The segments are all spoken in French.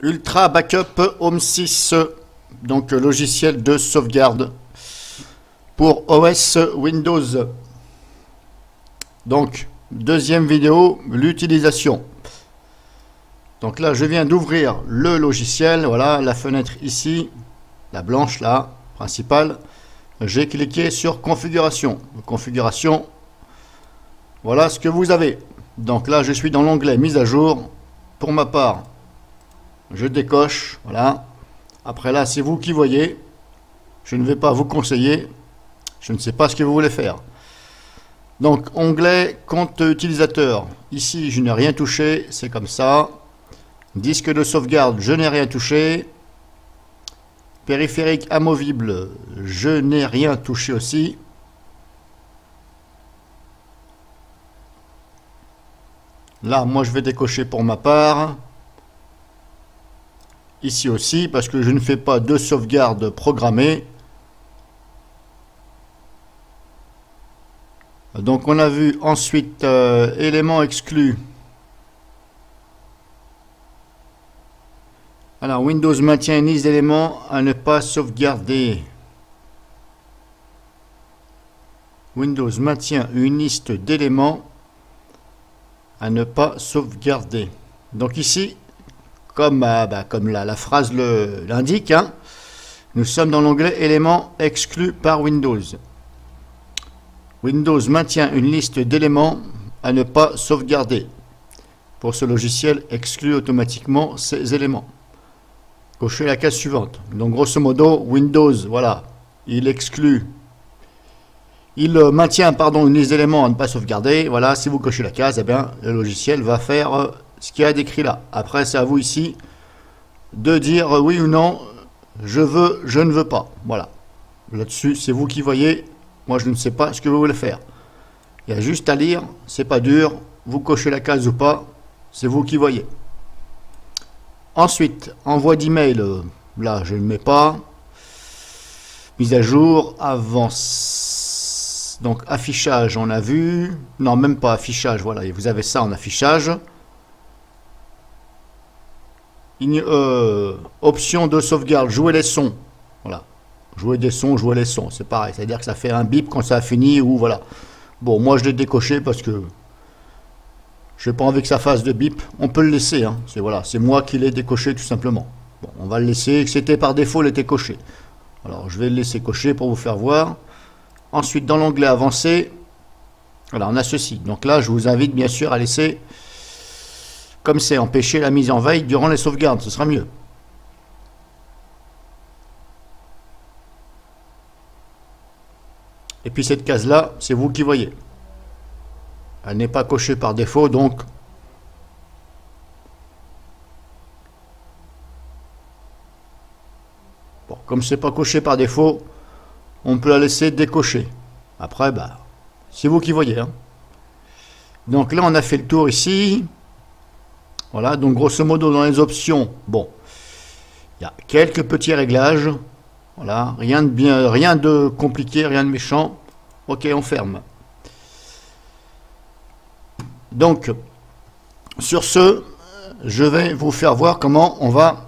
Ultra Backup Home 6, donc logiciel de sauvegarde pour OS Windows. Donc, deuxième vidéo, l'utilisation. Donc là, je viens d'ouvrir le logiciel, voilà la fenêtre ici, la blanche là, principale. J'ai cliqué sur configuration. Configuration, voilà ce que vous avez. Donc là, je suis dans l'onglet mise à jour. Pour ma part, je décoche, voilà. Après là, c'est vous qui voyez. Je ne vais pas vous conseiller. Je ne sais pas ce que vous voulez faire. Donc, onglet compte utilisateur. Ici, je n'ai rien touché. C'est comme ça. Disque de sauvegarde, je n'ai rien touché. Périphérique amovible, je n'ai rien touché aussi. Là, moi, je vais décocher pour ma part. Ici aussi, parce que je ne fais pas de sauvegarde programmée. Donc, on a vu ensuite éléments exclus. Alors, Windows maintient une liste d'éléments à ne pas sauvegarder. Windows maintient une liste d'éléments à ne pas sauvegarder. Donc ici, comme la phrase l'indique, hein, nous sommes dans l'onglet éléments exclus par Windows. Windows maintient une liste d'éléments à ne pas sauvegarder. Pour ce logiciel, exclut automatiquement ces éléments. Cochez la case suivante. Donc grosso modo, Windows, voilà, il exclut, il maintient une liste d'éléments à ne pas sauvegarder. Voilà, si vous cochez la case, eh bien, le logiciel va faire ce qu'il y a décrit là. Après, c'est à vous ici de dire oui ou non, je veux, je ne veux pas. Voilà. Là-dessus, c'est vous qui voyez. Moi, je ne sais pas ce que vous voulez faire. Il y a juste à lire, c'est pas dur. Vous cochez la case ou pas, c'est vous qui voyez. Ensuite, envoi d'email, là je ne le mets pas. Mise à jour, avance. Donc affichage, on a vu. Non, même pas affichage, voilà, et vous avez ça en affichage. Option de sauvegarde, jouer les sons. Voilà, jouer des sons, jouer les sons, c'est pareil. C'est-à-dire que ça fait un bip quand ça a fini, ou voilà. Bon, moi je l'ai décoché parce que je n'ai pas envie que ça fasse de bip. On peut le laisser, hein. C'est moi qui l'ai décoché tout simplement. Bon, on va le laisser. C'était par défaut, il était coché. Alors je vais le laisser cocher pour vous faire voir. Ensuite, dans l'onglet avancé, voilà, on a ceci. Donc là, je vous invite bien sûr à laisser, comme c'est empêcher la mise en veille durant les sauvegardes, ce sera mieux. Et puis cette case-là, c'est vous qui voyez. Elle n'est pas cochée par défaut, donc bon, comme c'est pas coché par défaut, on peut la laisser décocher. Après, c'est vous qui voyez, hein. Donc là, on a fait le tour ici. Voilà, donc grosso modo, dans les options, bon, il y a quelques petits réglages. Voilà, rien de compliqué, rien de méchant. Ok, on ferme. Donc, sur ce, je vais vous faire voir comment on va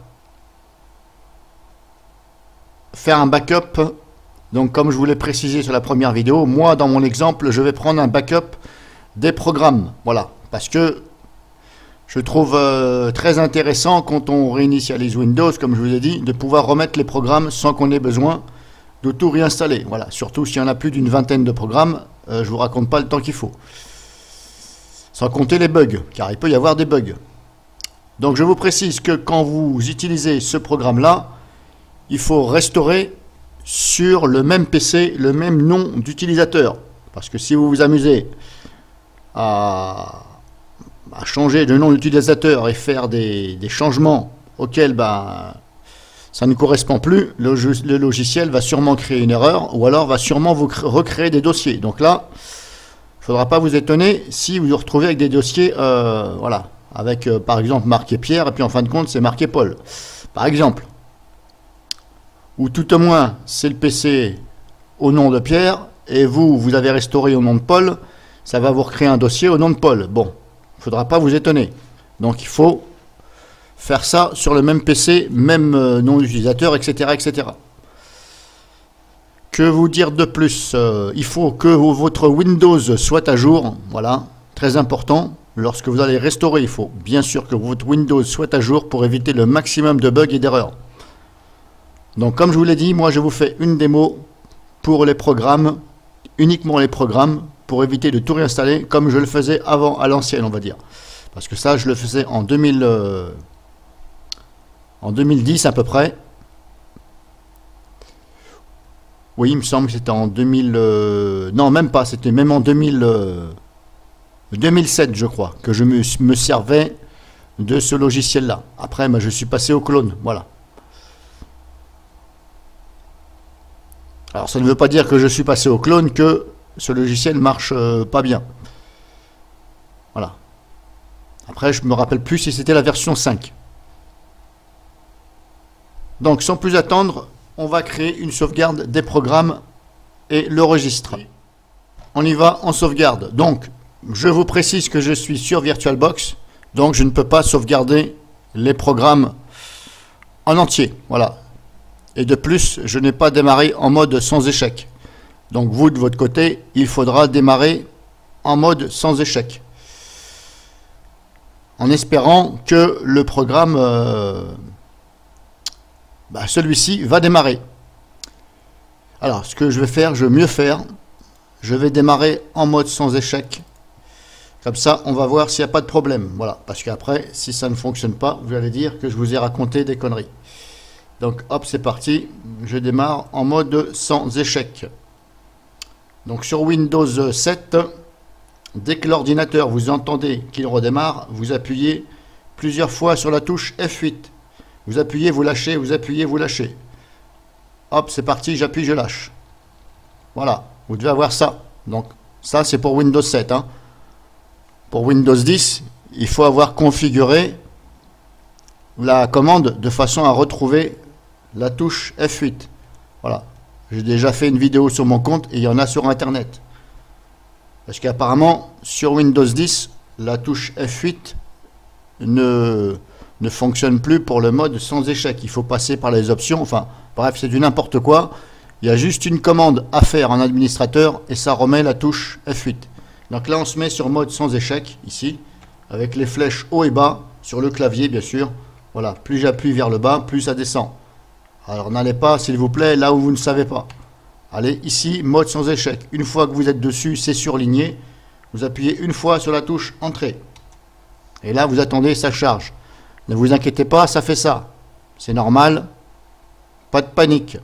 faire un backup. Donc, comme je vous l'ai précisé sur la première vidéo, moi, dans mon exemple, je vais prendre un backup des programmes. Voilà, parce que je trouve très intéressant quand on réinitialise Windows, comme je vous ai dit, de pouvoir remettre les programmes sans qu'on ait besoin de tout réinstaller. Voilà, surtout s'il y en a plus d'une vingtaine de programmes, je vous raconte pas le temps qu'il faut. Sans compter les bugs, car il peut y avoir des bugs. Donc je vous précise que quand vous utilisez ce programme-là, il faut restaurer sur le même PC, le même nom d'utilisateur. Parce que si vous vous amusez à changer de nom d'utilisateur et faire des changements auxquels ça ne correspond plus, le logiciel va sûrement créer une erreur, ou alors va sûrement vous recréer des dossiers. Donc là, il ne faudra pas vous étonner si vous vous retrouvez avec des dossiers, voilà, avec par exemple marqué Pierre, et puis en fin de compte c'est marqué Paul, par exemple. Ou tout au moins c'est le PC au nom de Pierre, et vous avez restauré au nom de Paul, ça va vous recréer un dossier au nom de Paul. Bon, il ne faudra pas vous étonner. Donc il faut faire ça sur le même PC, même nom d'utilisateur, etc., etc. Que vous dire de plus? Il faut que votre Windows soit à jour, voilà, très important. Lorsque vous allez restaurer, il faut bien sûr que votre Windows soit à jour pour éviter le maximum de bugs et d'erreurs. Donc comme je vous l'ai dit, moi je vous fais une démo pour les programmes, uniquement les programmes, pour éviter de tout réinstaller comme je le faisais avant, à l'ancienne on va dire. Parce que ça je le faisais en 2010 à peu près. Oui, il me semble que c'était en 2000... non, même pas, c'était même en 2007, je crois, que je me servais de ce logiciel-là. Après, je suis passé au clone, voilà. Alors, ça ne veut pas dire que je suis passé au clone que ce logiciel marche pas bien. Voilà. Après, je me rappelle plus si c'était la version 5. Donc, sans plus attendre, on va créer une sauvegarde des programmes et le registre. On y va en sauvegarde. Donc, je vous précise que je suis sur VirtualBox, donc je ne peux pas sauvegarder les programmes en entier. Voilà. Et de plus, je n'ai pas démarré en mode sans échec. Donc vous, de votre côté, il faudra démarrer en mode sans échec. En espérant que le programme, celui-ci va démarrer. Alors, ce que je vais faire, je vais mieux faire. Je vais démarrer en mode sans échec. Comme ça, on va voir s'il n'y a pas de problème. Voilà, parce qu'après, si ça ne fonctionne pas, vous allez dire que je vous ai raconté des conneries. Donc, hop, c'est parti. Je démarre en mode sans échec. Donc, sur Windows 7, dès que l'ordinateur, vous entendez qu'il redémarre, vous appuyez plusieurs fois sur la touche F8. Vous appuyez, vous lâchez, vous appuyez, vous lâchez. Hop, c'est parti, j'appuie, je lâche. Voilà, vous devez avoir ça. Donc, ça, c'est pour Windows 7. Hein. Pour Windows 10, il faut avoir configuré la commande de façon à retrouver la touche F8. Voilà. J'ai déjà fait une vidéo sur mon compte et il y en a sur Internet. Parce qu'apparemment, sur Windows 10, la touche F8 ne fonctionne plus pour le mode sans échec. Il faut passer par les options. Enfin, bref, c'est du n'importe quoi. Il y a juste une commande à faire en administrateur et ça remet la touche F8. Donc là, on se met sur mode sans échec, ici, avec les flèches haut et bas, sur le clavier, bien sûr. Voilà, plus j'appuie vers le bas, plus ça descend. Alors, n'allez pas, s'il vous plaît, là où vous ne savez pas. Allez, ici, mode sans échec. Une fois que vous êtes dessus, c'est surligné. Vous appuyez une fois sur la touche Entrée. Et là, vous attendez, ça charge. Ne vous inquiétez pas, ça fait ça. C'est normal. Pas de panique.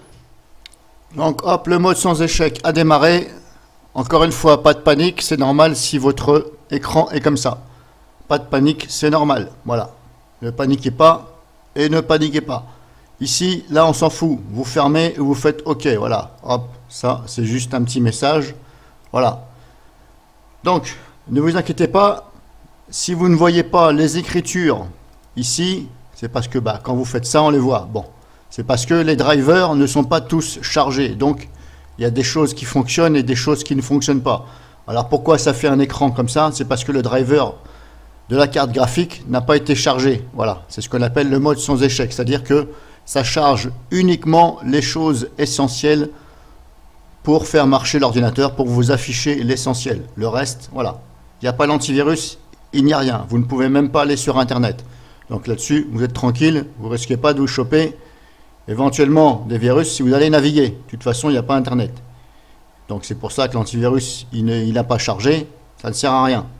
Donc, hop, le mode sans échec a démarré. Encore une fois, pas de panique. C'est normal si votre écran est comme ça. Pas de panique, c'est normal. Voilà. Ne paniquez pas et ne paniquez pas. Ici, là, on s'en fout. Vous fermez et vous faites OK. Voilà. Hop, ça, c'est juste un petit message. Voilà. Donc, ne vous inquiétez pas. Si vous ne voyez pas les écritures ici, c'est parce que quand vous faites ça, on les voit. Bon, c'est parce que les drivers ne sont pas tous chargés. Donc, il y a des choses qui fonctionnent et des choses qui ne fonctionnent pas. Alors, pourquoi ça fait un écran comme ça? C'est parce que le driver de la carte graphique n'a pas été chargé. Voilà, c'est ce qu'on appelle le mode sans échec. C'est-à-dire que ça charge uniquement les choses essentielles pour faire marcher l'ordinateur, pour vous afficher l'essentiel. Le reste, voilà. Il n'y a pas l'antivirus, il n'y a rien. Vous ne pouvez même pas aller sur Internet. Donc là-dessus, vous êtes tranquille, vous ne risquez pas de vous choper éventuellement des virus si vous allez naviguer. De toute façon, il n'y a pas Internet. Donc c'est pour ça que l'antivirus, il n'a pas chargé, ça ne sert à rien.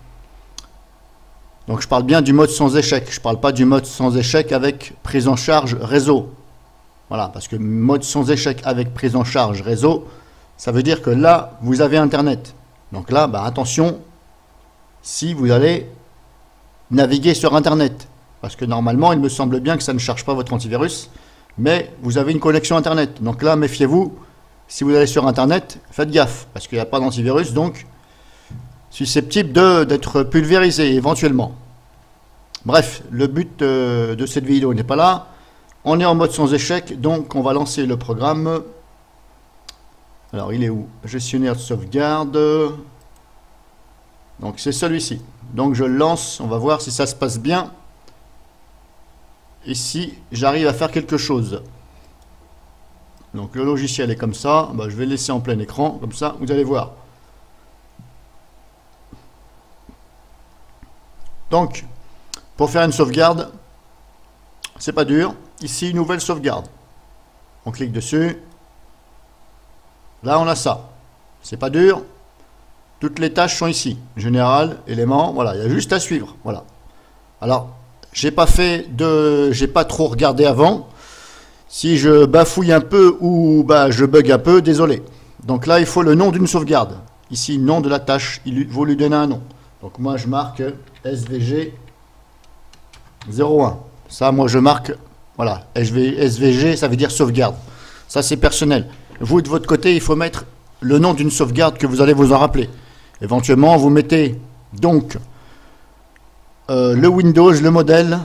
Donc je parle bien du mode sans échec, je ne parle pas du mode sans échec avec prise en charge réseau. Voilà, parce que mode sans échec avec prise en charge réseau, ça veut dire que là, vous avez Internet. Donc là, attention, si vous allez naviguer sur Internet. Parce que normalement, il me semble bien que ça ne charge pas votre antivirus, mais vous avez une connexion Internet. Donc là, méfiez-vous, si vous allez sur Internet, faites gaffe, parce qu'il n'y a pas d'antivirus, donc susceptible d'être pulvérisé éventuellement. Bref, le but de cette vidéo n'est pas là. On est en mode sans échec, donc on va lancer le programme. Alors, il est où? Gestionnaire de sauvegarde. Donc, c'est celui-ci. Donc, je le lance. On va voir si ça se passe bien. ici, j'arrive à faire quelque chose. Donc le logiciel est comme ça. Bah, je vais le laisser en plein écran, comme ça, vous allez voir. Donc, pour faire une sauvegarde, c'est pas dur. Ici, nouvelle sauvegarde. On clique dessus. Là, on a ça. C'est pas dur. Toutes les tâches sont ici. Général, éléments, voilà. Il y a juste à suivre. Voilà. Alors, j'ai pas trop regardé avant. Si je bafouille un peu ou bah, je bug un peu, désolé. Donc là, il faut le nom d'une sauvegarde. Ici, nom de la tâche. Il faut lui donner un nom. Donc moi, je marque SVG 01. Ça, moi, je marque, voilà, SVG, ça veut dire sauvegarde. Ça, c'est personnel. Vous, de votre côté, il faut mettre le nom d'une sauvegarde que vous allez vous en rappeler. Éventuellement, vous mettez donc le Windows, le modèle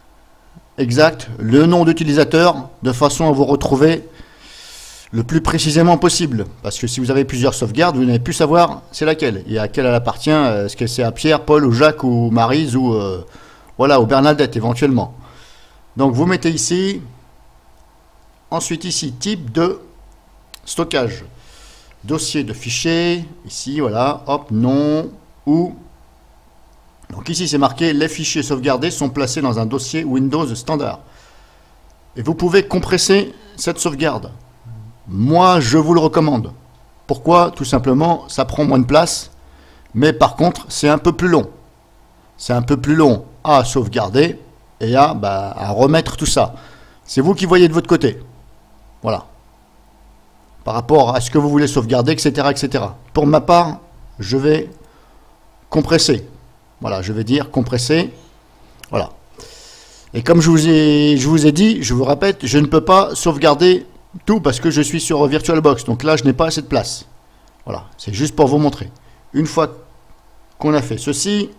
exact, le nom d'utilisateur, de façon à vous retrouver le plus précisément possible. Parce que si vous avez plusieurs sauvegardes, vous n'allez plus savoir c'est laquelle et à quelle elle appartient. Est-ce que c'est à Pierre, Paul ou Jacques ou Maryse ou voilà, ou Bernadette éventuellement. Donc vous mettez ici, ensuite ici, type de stockage. Dossier de fichier, ici, voilà, hop, nom, ou. Donc ici c'est marqué, les fichiers sauvegardés sont placés dans un dossier Windows standard. Et vous pouvez compresser cette sauvegarde. Moi, je vous le recommande. Pourquoi? Tout simplement, ça prend moins de place, mais par contre, c'est un peu plus long. C'est un peu plus long à sauvegarder et à remettre tout ça. C'est vous qui voyez de votre côté. Voilà. Par rapport à ce que vous voulez sauvegarder, etc., etc. Pour ma part, je vais compresser. Voilà, je vais dire compresser. Voilà. Et comme je vous ai dit, je vous répète, je ne peux pas sauvegarder tout parce que je suis sur VirtualBox. Donc là, je n'ai pas assez de place. Voilà, c'est juste pour vous montrer. Une fois qu'on a fait ceci,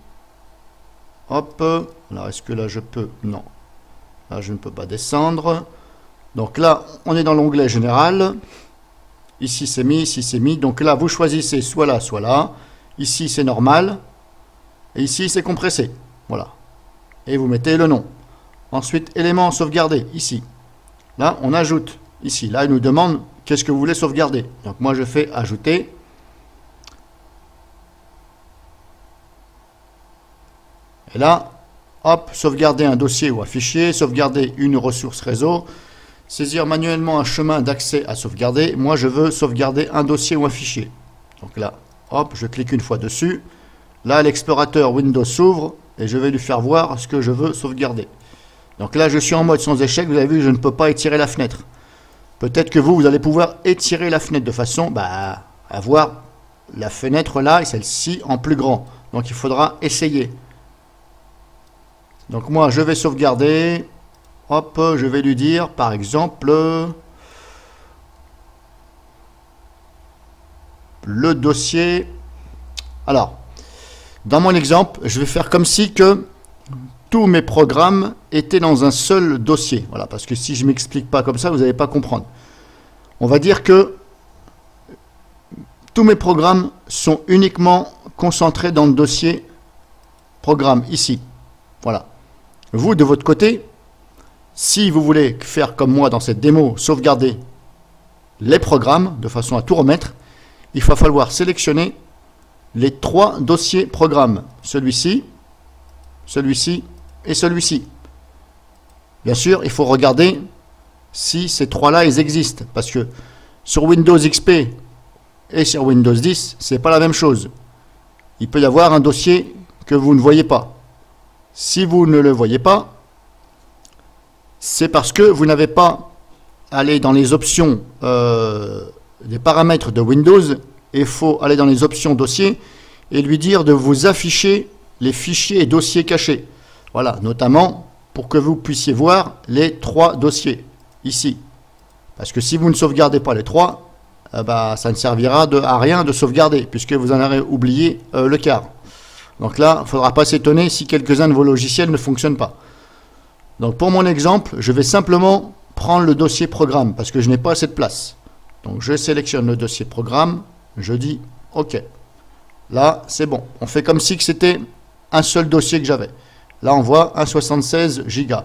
hop, alors est-ce que là je peux? Non. Là, je ne peux pas descendre. Donc là, on est dans l'onglet général. Ici, c'est mis, ici, c'est mis. Donc là, vous choisissez soit là, soit là. Ici, c'est normal. Et ici, c'est compressé. Voilà. Et vous mettez le nom. Ensuite, éléments sauvegardés, ici. Là, on ajoute. Ici, là, il nous demande qu'est-ce que vous voulez sauvegarder. Donc moi, je fais ajouter. Et là, hop, sauvegarder un dossier ou un fichier, sauvegarder une ressource réseau, saisir manuellement un chemin d'accès à sauvegarder. Moi, je veux sauvegarder un dossier ou un fichier. Donc là, hop, je clique une fois dessus. Là, l'explorateur Windows s'ouvre et je vais lui faire voir ce que je veux sauvegarder. Donc là, je suis en mode sans échec. Vous avez vu, je ne peux pas étirer la fenêtre. Peut-être que vous allez pouvoir étirer la fenêtre de façon à voir la fenêtre là et celle-ci en plus grand. Donc, il faudra essayer. Donc, moi, je vais sauvegarder. Hop, je vais lui dire, par exemple, le dossier. Alors, dans mon exemple, je vais faire comme si que tous mes programmes étaient dans un seul dossier. Voilà, parce que si je ne m'explique pas comme ça, vous n'allez pas comprendre. On va dire que tous mes programmes sont uniquement concentrés dans le dossier programme, ici. Voilà. Vous, de votre côté, si vous voulez faire comme moi dans cette démo, sauvegarder les programmes de façon à tout remettre, il va falloir sélectionner les 3 dossiers programmes. Celui-ci, celui-ci et celui-ci. Bien sûr, il faut regarder si ces 3-là, ils existent. Parce que sur Windows XP et sur Windows 10, c'est pas la même chose. Il peut y avoir un dossier que vous ne voyez pas. Si vous ne le voyez pas, c'est parce que vous n'avez pas allé dans les options des paramètres de Windows. Il faut aller dans les options dossiers et lui dire de vous afficher les fichiers et dossiers cachés. Voilà, notamment pour que vous puissiez voir les 3 dossiers ici. Parce que si vous ne sauvegardez pas les 3, ça ne servira à rien de sauvegarder puisque vous en aurez oublié le quart. Donc là, il ne faudra pas s'étonner si quelques-uns de vos logiciels ne fonctionnent pas. Donc pour mon exemple, je vais simplement prendre le dossier programme parce que je n'ai pas assez de place. Donc je sélectionne le dossier programme, je dis OK. Là, c'est bon. On fait comme si c'était un seul dossier que j'avais. Là, on voit un 76 Go.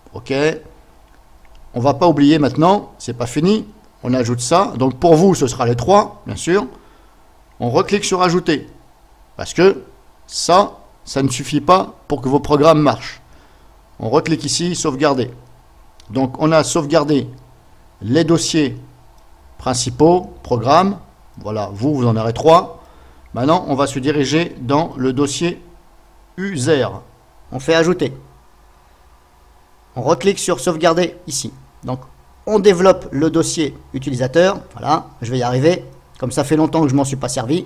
OK. On va pas oublier maintenant, c'est pas fini. On ajoute ça. Donc pour vous, ce sera les 3, bien sûr. On reclique sur ajouter. Parce que ça ne suffit pas pour que vos programmes marchent. On reclique ici, sauvegarder. Donc on a sauvegardé les dossiers principaux, programmes. Voilà, vous en aurez 3. Maintenant, on va se diriger dans le dossier user. On fait ajouter. On reclique sur sauvegarder ici. Donc, on développe le dossier utilisateur. Voilà, je vais y arriver. Comme ça fait longtemps que je m'en suis pas servi.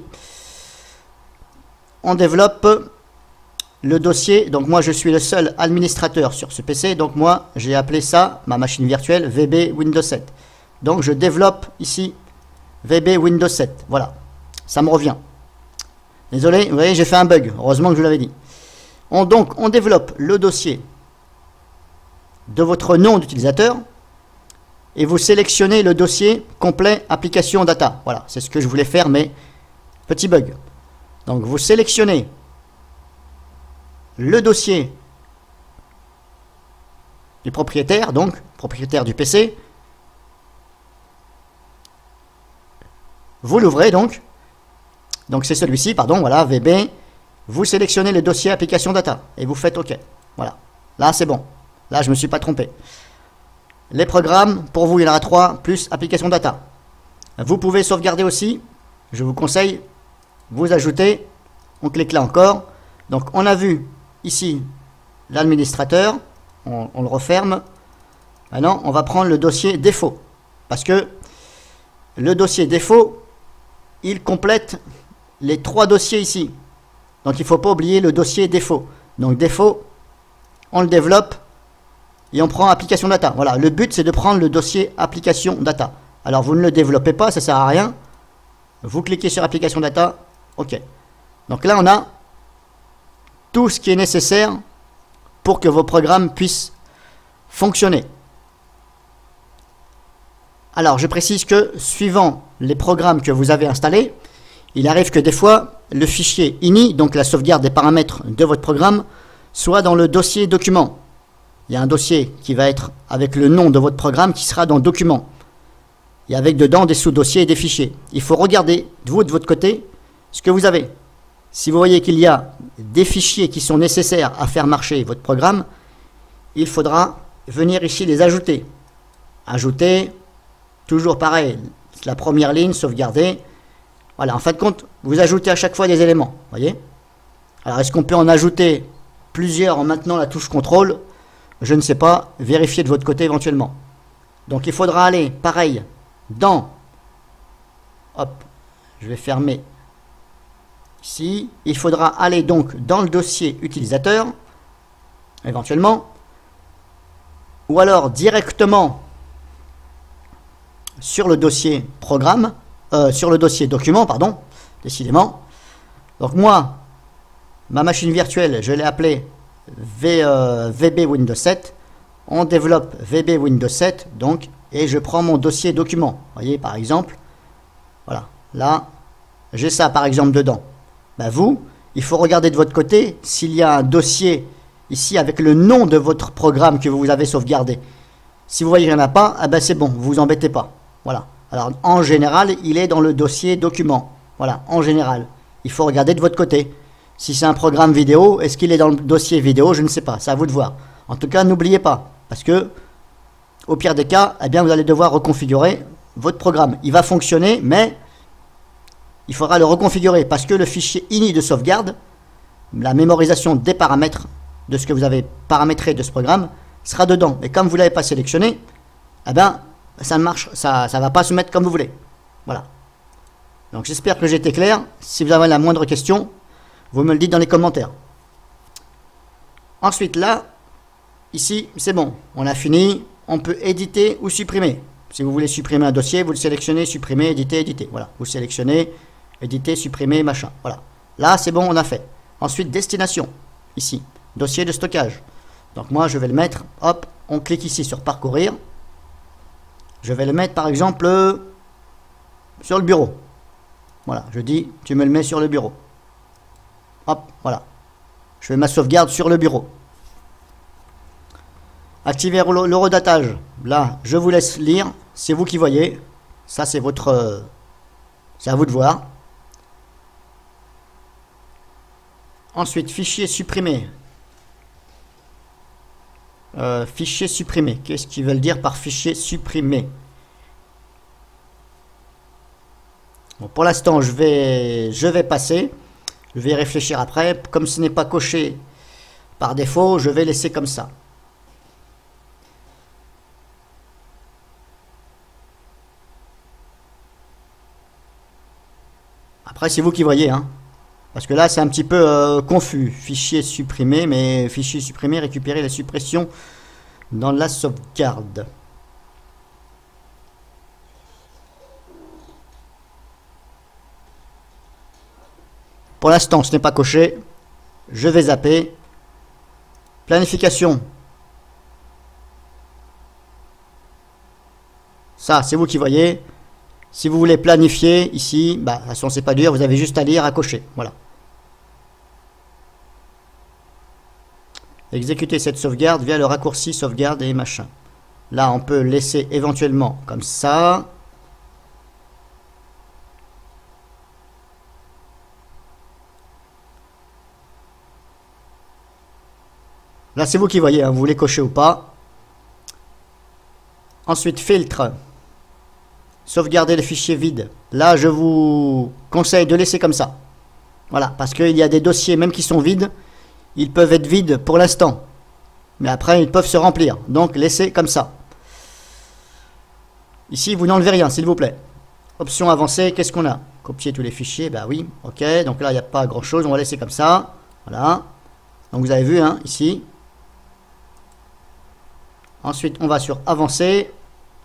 On développe le dossier. Donc, moi, je suis le seul administrateur sur ce PC. Donc, moi, j'ai appelé ça, ma machine virtuelle, VB Windows 7. Donc, je développe ici VB Windows 7. Voilà, ça me revient. Désolé, vous voyez, j'ai fait un bug. Heureusement que je vous l'avais dit. Donc, on développe le dossier de votre nom d'utilisateur et vous sélectionnez le dossier complet application data. Voilà, c'est ce que je voulais faire, mais petit bug. Donc, vous sélectionnez le dossier du propriétaire, donc propriétaire du PC. Vous l'ouvrez donc. Donc, c'est celui-ci, pardon, voilà, VB. Vous sélectionnez le dossier application data et vous faites OK. Voilà, là c'est bon. Là je ne me suis pas trompé. Les programmes, pour vous il y en aura 3 plus application data. Vous pouvez sauvegarder aussi. Je vous conseille, vous ajoutez. On clique là encore. Donc on a vu ici l'administrateur. On le referme. Maintenant on va prendre le dossier défaut. Parce que le dossier défaut, il complète les 3 dossiers ici. Donc il ne faut pas oublier le dossier défaut. Donc défaut, on le développe et on prend application data. Voilà, le but c'est de prendre le dossier application data. Alors vous ne le développez pas, ça ne sert à rien. Vous cliquez sur application data, OK. Donc là on a tout ce qui est nécessaire pour que vos programmes puissent fonctionner. Alors je précise que suivant les programmes que vous avez installés, il arrive que des fois, le fichier ini, donc la sauvegarde des paramètres de votre programme, soit dans le dossier document. Il y a un dossier qui va être avec le nom de votre programme qui sera dans document. Et avec dedans des sous-dossiers et des fichiers. Il faut regarder, vous de votre côté, ce que vous avez. Si vous voyez qu'il y a des fichiers qui sont nécessaires à faire marcher votre programme, il faudra venir ici les ajouter. Ajouter, toujours pareil, la première ligne, sauvegarder. Voilà, en fin de compte, vous ajoutez à chaque fois des éléments, voyez. Alors, est-ce qu'on peut en ajouter plusieurs en maintenant la touche contrôle? Je ne sais pas, vérifiez de votre côté éventuellement. Donc, il faudra aller, pareil, dans, hop, je vais fermer ici. Il faudra aller donc dans le dossier utilisateur, éventuellement, ou alors directement sur le dossier programme, sur le dossier document, pardon, décidément. Donc moi, ma machine virtuelle, je l'ai appelée VB Windows 7. On développe VB Windows 7, donc, et je prends mon dossier document. Vous voyez, par exemple, voilà, là, j'ai ça, par exemple, dedans. Ben, vous, il faut regarder de votre côté s'il y a un dossier ici avec le nom de votre programme que vous avez sauvegardé. Si vous voyez qu'il n'y en a pas, eh ben, c'est bon, vous vous embêtez pas. Voilà. Alors, en général, il est dans le dossier document. Voilà, en général. Il faut regarder de votre côté. Si c'est un programme vidéo, est-ce qu'il est dans le dossier vidéo? Je ne sais pas, c'est à vous de voir. En tout cas, n'oubliez pas, parce que, au pire des cas, eh bien, vous allez devoir reconfigurer votre programme. Il va fonctionner, mais il faudra le reconfigurer, parce que le fichier ini de sauvegarde, la mémorisation des paramètres de ce que vous avez paramétré de ce programme, sera dedans. Et comme vous ne l'avez pas sélectionné, eh bien, ça ne marche, ça va pas se mettre comme vous voulez. Voilà. Donc j'espère que j'ai été clair. Si vous avez la moindre question, vous me le dites dans les commentaires. Ensuite là, ici, c'est bon. On a fini. On peut éditer ou supprimer. Si vous voulez supprimer un dossier, vous le sélectionnez, supprimer, éditer, éditer. Voilà. Vous sélectionnez, éditer, supprimer, machin. Voilà. Là, c'est bon, on a fait. Ensuite, destination. Ici, dossier de stockage. Donc moi, je vais le mettre. Hop, on clique ici sur parcourir. Je vais le mettre par exemple sur le bureau. Voilà, je dis, tu me le mets sur le bureau. Hop, voilà. Je fais ma sauvegarde sur le bureau. Activer l'horodatage. Là, je vous laisse lire. C'est vous qui voyez. Ça, c'est votre... c'est à vous de voir. Ensuite, fichier supprimé. Fichier supprimé. Qu'est-ce qu'ils veulent dire par fichier supprimé? Bon, pour l'instant, je vais passer. Je vais réfléchir après. Comme ce n'est pas coché par défaut, je vais laisser comme ça. Après, c'est vous qui voyez, hein. Parce que là, c'est un petit peu confus. Fichier supprimé, mais fichier supprimé, récupérer la suppression dans la sauvegarde. Pour l'instant, ce n'est pas coché. Je vais zapper. Planification. Ça, c'est vous qui voyez. Si vous voulez planifier ici, bah, de toute façon, c'est pas dur. Vous avez juste à lire, à cocher. Voilà. Exécuter cette sauvegarde via le raccourci sauvegarde et machin. Là, on peut laisser éventuellement comme ça. Là, c'est vous qui voyez, hein, vous voulez cocher ou pas. Ensuite, filtre. Sauvegarder le fichier vide. Là, je vous conseille de laisser comme ça. Voilà, parce qu'il y a des dossiers, même qui sont vides, ils peuvent être vides pour l'instant. Mais après, ils peuvent se remplir. Donc, laissez comme ça. Ici, vous n'enlevez rien, s'il vous plaît. Option avancée, qu'est-ce qu'on a? Copier tous les fichiers, bah oui, ok. Donc là, il n'y a pas grand-chose, on va laisser comme ça. Voilà. Donc, vous avez vu, hein, ici. Ensuite, on va sur avancer.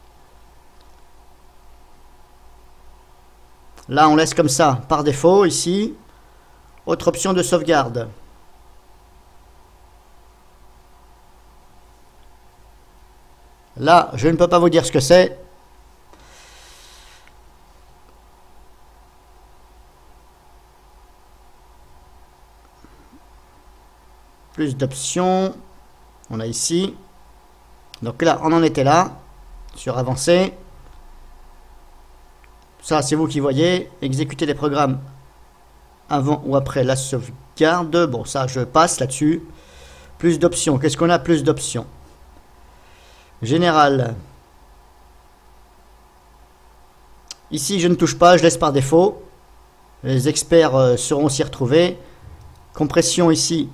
Là, on laisse comme ça, par défaut, ici. Autre option de sauvegarde. Là, je ne peux pas vous dire ce que c'est. Plus d'options. On a ici. Donc là, on en était là. Sur avancer. Ça, c'est vous qui voyez. Exécuter les programmes avant ou après la sauvegarde. Bon, ça, je passe là-dessus. Plus d'options. Qu'est-ce qu'on a? Plus d'options. Général. Ici, je ne touche pas, je laisse par défaut. Les experts seront s'y retrouver. Compression ici.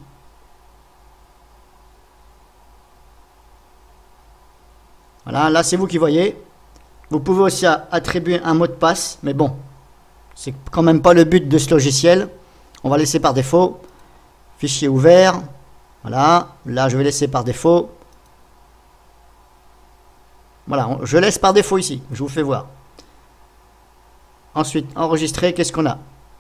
Voilà, là, c'est vous qui voyez. Vous pouvez aussi attribuer un mot de passe, mais bon, c'est quand même pas le but de ce logiciel. On va laisser par défaut. Fichier ouvert. Voilà, là, je vais laisser par défaut. Voilà, je laisse par défaut ici, je vous fais voir. Ensuite, enregistrer, qu'est-ce qu'on a?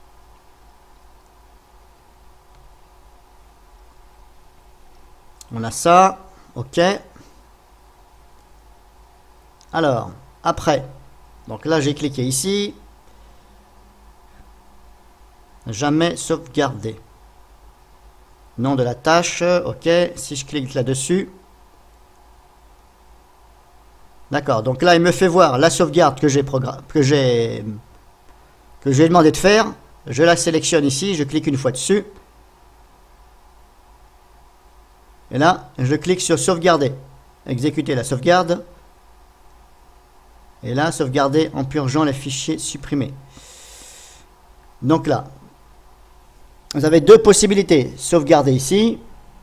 On a ça, ok. Alors, après, donc là j'ai cliqué ici. Jamais sauvegarder. Nom de la tâche, ok. Si je clique là-dessus. D'accord, donc là il me fait voir la sauvegarde que j'ai demandé de faire. Je la sélectionne ici, je clique une fois dessus. Et là, je clique sur sauvegarder. Exécuter la sauvegarde. Et là, sauvegarder en purgeant les fichiers supprimés. Donc là, vous avez deux possibilités. Sauvegarder ici.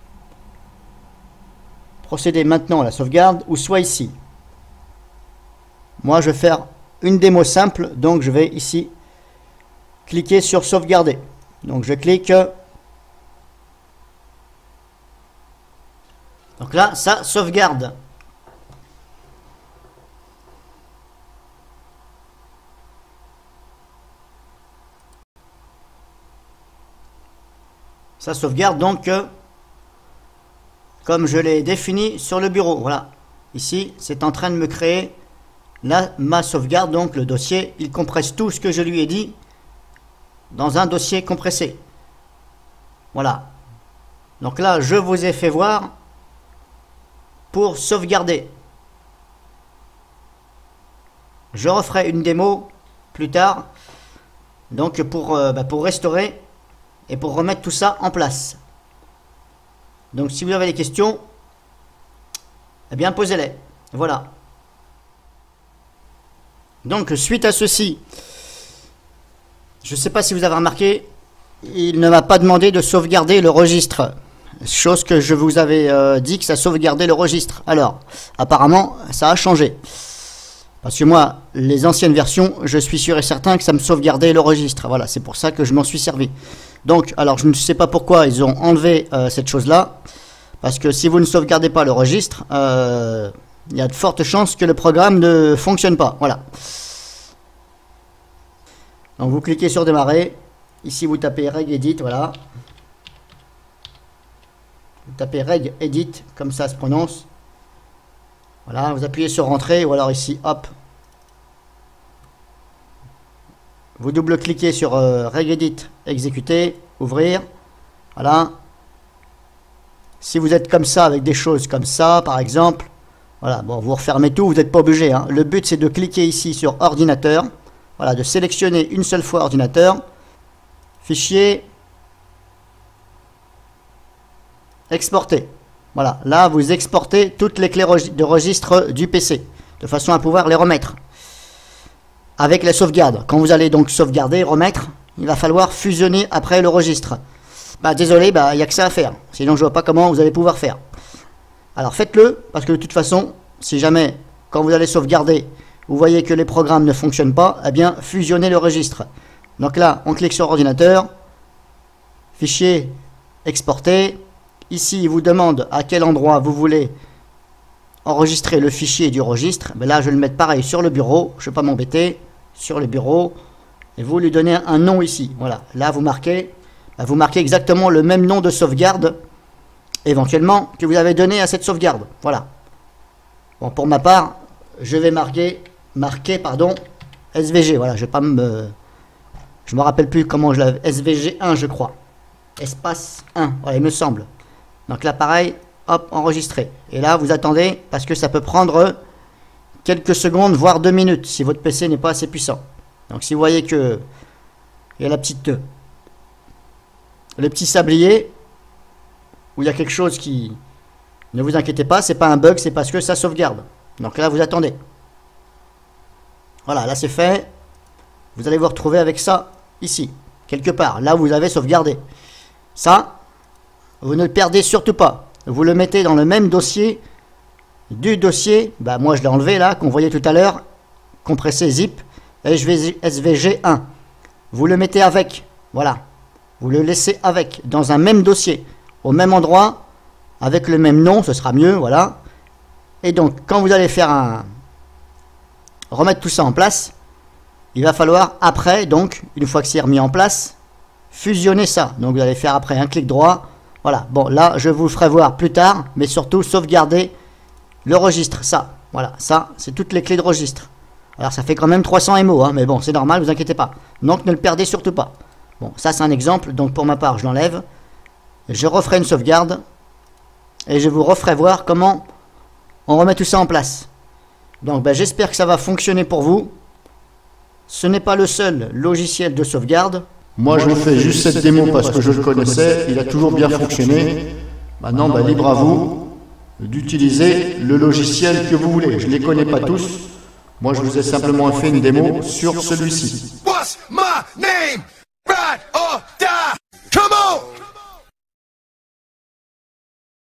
Procéder maintenant à la sauvegarde, ou soit ici. Moi, je vais faire une démo simple, donc je vais ici cliquer sur sauvegarder. Donc je clique. Donc là, ça sauvegarde. Ça sauvegarde donc comme je l'ai défini sur le bureau. Voilà. Ici, c'est en train de me créer ma sauvegarde, donc le dossier. Il compresse tout ce que je lui ai dit dans un dossier compressé. Voilà. Donc là, je vous ai fait voir pour sauvegarder. Je referai une démo plus tard, donc pour restaurer et pour remettre tout ça en place. Donc si vous avez des questions, eh bien posez-les. Voilà. Donc suite à ceci, je ne sais pas si vous avez remarqué, il ne m'a pas demandé de sauvegarder le registre. Chose que je vous avais dit que ça sauvegardait le registre. Alors, apparemment, ça a changé. Parce que moi, les anciennes versions, je suis sûr et certain que ça me sauvegardait le registre. Voilà, c'est pour ça que je m'en suis servi. Donc, alors je ne sais pas pourquoi ils ont enlevé cette chose-là. Parce que si vous ne sauvegardez pas le registre, il y a de fortes chances que le programme ne fonctionne pas. Voilà. Donc vous cliquez sur démarrer. Ici vous tapez regedit, voilà. Vous tapez regedit, comme ça se prononce. Voilà, vous appuyez sur Entrée, ou alors ici, hop. Vous double-cliquez sur regedit, exécuter, ouvrir. Voilà. Si vous êtes comme ça, avec des choses comme ça, par exemple, voilà, bon, vous refermez tout, vous n'êtes pas obligé. Hein. Le but, c'est de cliquer ici sur Ordinateur. Voilà, de sélectionner une seule fois Ordinateur. Fichier. Exporter. Voilà, là vous exportez toutes les clés de registre du PC, de façon à pouvoir les remettre. Avec la sauvegarde. Quand vous allez donc sauvegarder, remettre, il va falloir fusionner après le registre. Bah désolé, il n'y a que ça à faire. Sinon je vois pas comment vous allez pouvoir faire. Alors faites-le, parce que de toute façon, si jamais, quand vous allez sauvegarder, vous voyez que les programmes ne fonctionnent pas, eh bien fusionnez le registre. Donc là, on clique sur Ordinateur, Fichier, Exporter. Ici, il vous demande à quel endroit vous voulez enregistrer le fichier du registre. Mais là, je vais le mettre pareil sur le bureau. Je ne vais pas m'embêter. Sur le bureau. Et vous lui donnez un nom ici. Voilà. Là, vous marquez exactement le même nom de sauvegarde, éventuellement, que vous avez donné à cette sauvegarde. Voilà. Bon, pour ma part, je vais marquer SVG. Voilà, je vais pas me... Je me rappelle plus comment je l'avais. SVG1, je crois. Espace 1. Voilà, il me semble. Donc là, pareil, hop, enregistré. Et là, vous attendez, parce que ça peut prendre quelques secondes, voire 2 minutes, si votre PC n'est pas assez puissant. Donc si vous voyez que il y a le petit sablier, où il y a quelque chose qui... Ne vous inquiétez pas, c'est pas un bug, c'est parce que ça sauvegarde. Donc là, vous attendez. Voilà, là c'est fait. Vous allez vous retrouver avec ça, ici, quelque part. Là, vous avez sauvegardé. Ça... Vous ne le perdez surtout pas. Vous le mettez dans le même dossier du dossier. Bah moi je l'ai enlevé là, qu'on voyait tout à l'heure. Compressé zip. SVG1. Vous le mettez avec. Voilà. Vous le laissez avec. Dans un même dossier. Au même endroit. Avec le même nom. Ce sera mieux. Voilà. Et donc quand vous allez faire remettre tout ça en place. Il va falloir après, donc, une fois que c'est remis en place, fusionner ça. Donc vous allez faire après un clic droit. Voilà, bon, là, je vous le ferai voir plus tard, mais surtout, sauvegarder le registre, ça. Voilà, ça, c'est toutes les clés de registre. Alors, ça fait quand même 300 MO, hein, mais bon, c'est normal, vous inquiétez pas. Donc, ne le perdez surtout pas. Bon, ça, c'est un exemple, donc pour ma part, je l'enlève. Je referai une sauvegarde, et je vous referai voir comment on remet tout ça en place. Donc, ben, j'espère que ça va fonctionner pour vous. Ce n'est pas le seul logiciel de sauvegarde. Moi, je vous fais juste cette démo parce que je le connaissais, il a toujours bien fonctionné. Maintenant, bah, libre à vous d'utiliser le logiciel que vous voulez. Je ne les connais pas tous. Moi, je vous ai simplement fait une démo sur celui-ci.